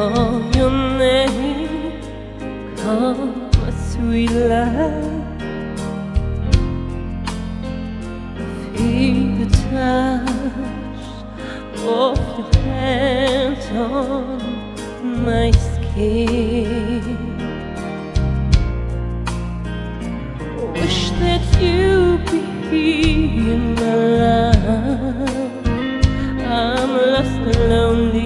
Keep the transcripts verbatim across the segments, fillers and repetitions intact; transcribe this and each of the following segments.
call your name, come my sweet love. Feel the touch of your hands on my skin. Wish that you'd be in my life. I'm lost and lonely.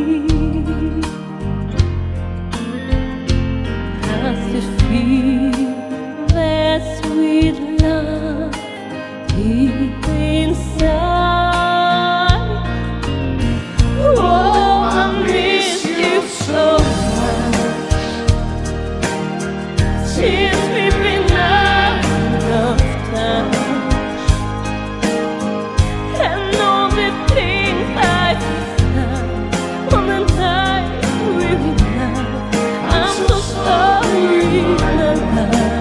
I still feel that sweet love deep inside. Oh, I miss you so much. Since we've been out of touch, and all the things I've done on the night we met, I'm so sorry, my love.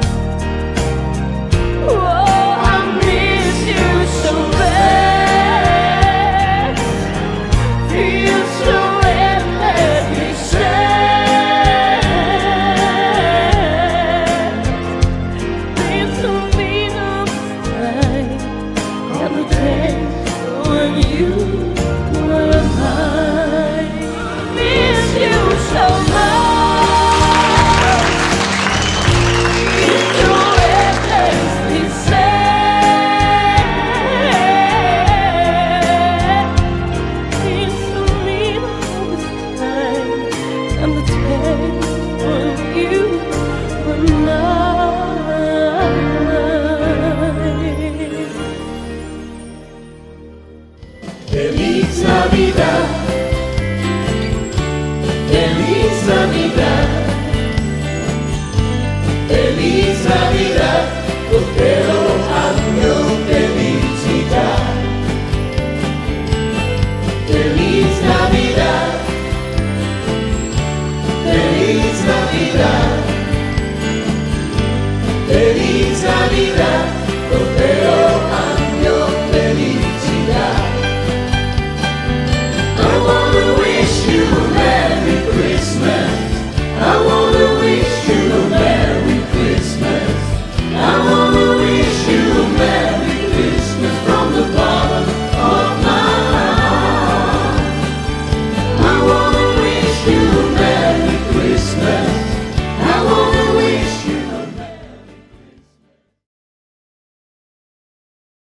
Feliz Navidad, Feliz Navidad, Feliz Navidad, prospero año, felicidad. Feliz Navidad, Feliz Navidad, Feliz